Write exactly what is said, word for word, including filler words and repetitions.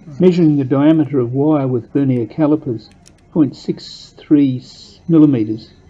Measuring the diameter of wire with vernier calipers, zero point six three millimeters,